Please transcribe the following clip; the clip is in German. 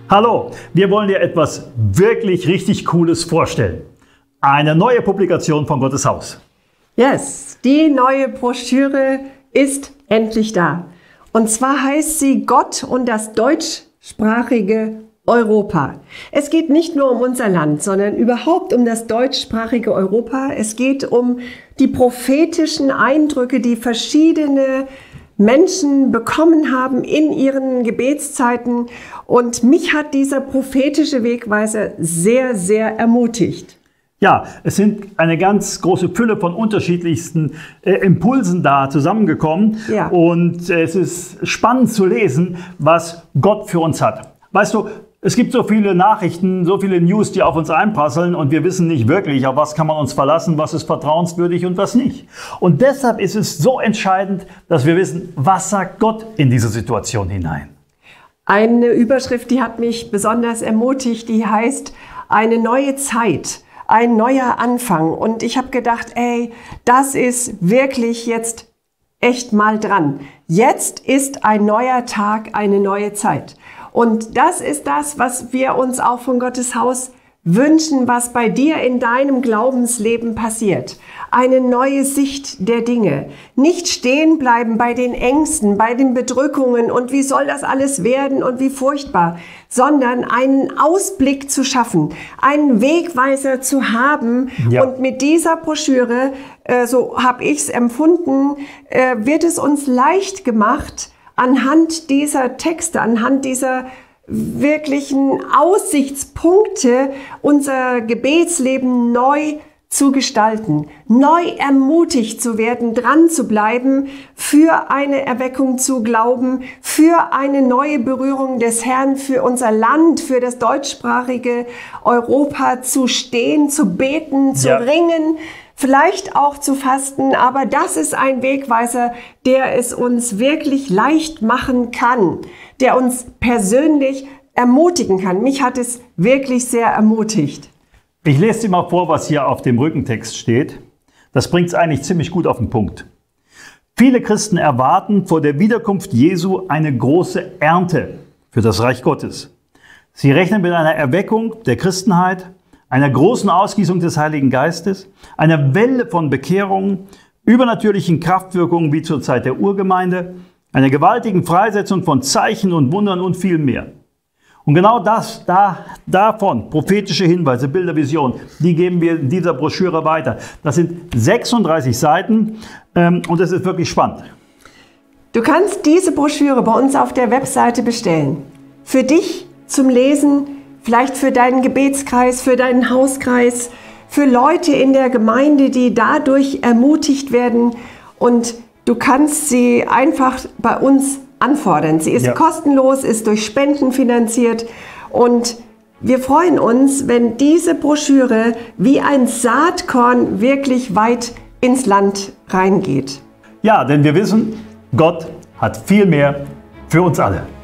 Hallo, wir wollen dir etwas wirklich richtig Cooles vorstellen. Eine neue Publikation von Gottes Haus. Yes, die neue Broschüre ist endlich da. Und zwar heißt sie Gott und das deutschsprachige Europa. Es geht nicht nur um unser Land, sondern überhaupt um das deutschsprachige Europa. Es geht um die prophetischen Eindrücke, die verschiedene Menschen bekommen haben in ihren Gebetszeiten. Und mich hat dieser prophetische Wegweiser sehr, sehr ermutigt. Ja, es sind eine ganz große Fülle von unterschiedlichsten Impulsen da zusammengekommen. Ja. Und es ist spannend zu lesen, was Gott für uns hat. Weißt du, es gibt so viele Nachrichten, so viele News, die auf uns einprasseln und wir wissen nicht wirklich, auf was kann man uns verlassen, was ist vertrauenswürdig und was nicht. Und deshalb ist es so entscheidend, dass wir wissen, was sagt Gott in diese Situation hinein. Eine Überschrift, die hat mich besonders ermutigt, die heißt eine neue Zeit, ein neuer Anfang. Und ich habe gedacht, ey, das ist wirklich jetzt echt mal dran. Jetzt ist ein neuer Tag, eine neue Zeit. Und das ist das, was wir uns auch von Gottes Haus wünschen, was bei dir in deinem Glaubensleben passiert. Eine neue Sicht der Dinge. Nicht stehen bleiben bei den Ängsten, bei den Bedrückungen und wie soll das alles werden und wie furchtbar, sondern einen Ausblick zu schaffen, einen Wegweiser zu haben. Ja. Und mit dieser Broschüre, so habe ich es empfunden, wird es uns leicht gemacht, anhand dieser Texte, anhand dieser wirklichen Aussichtspunkte unser Gebetsleben neu zu gestalten, neu ermutigt zu werden, dran zu bleiben, für eine Erweckung zu glauben, für eine neue Berührung des Herrn, für unser Land, für das deutschsprachige Europa zu stehen, zu beten, zu ringen, vielleicht auch zu fasten, aber das ist ein Wegweiser, der es uns wirklich leicht machen kann, der uns persönlich ermutigen kann. Mich hat es wirklich sehr ermutigt. Ich lese dir mal vor, was hier auf dem Rückentext steht. Das bringt es eigentlich ziemlich gut auf den Punkt. Viele Christen erwarten vor der Wiederkunft Jesu eine große Ernte für das Reich Gottes. Sie rechnen mit einer Erweckung der Christenheit, einer großen Ausgießung des Heiligen Geistes, einer Welle von Bekehrungen, übernatürlichen Kraftwirkungen wie zur Zeit der Urgemeinde, einer gewaltigen Freisetzung von Zeichen und Wundern und viel mehr. Und genau davon, prophetische Hinweise, Bilder, Visionen, die geben wir in dieser Broschüre weiter. Das sind 36 Seiten und es ist wirklich spannend. Du kannst diese Broschüre bei uns auf der Webseite bestellen. Für dich zum Lesen, vielleicht für deinen Gebetskreis, für deinen Hauskreis, für Leute in der Gemeinde, die dadurch ermutigt werden. Und du kannst sie einfach bei uns anfordern. Sie ist kostenlos, ist durch Spenden finanziert. Und wir freuen uns, wenn diese Broschüre wie ein Saatkorn wirklich weit ins Land reingeht. Ja, denn wir wissen, Gott hat viel mehr für uns alle.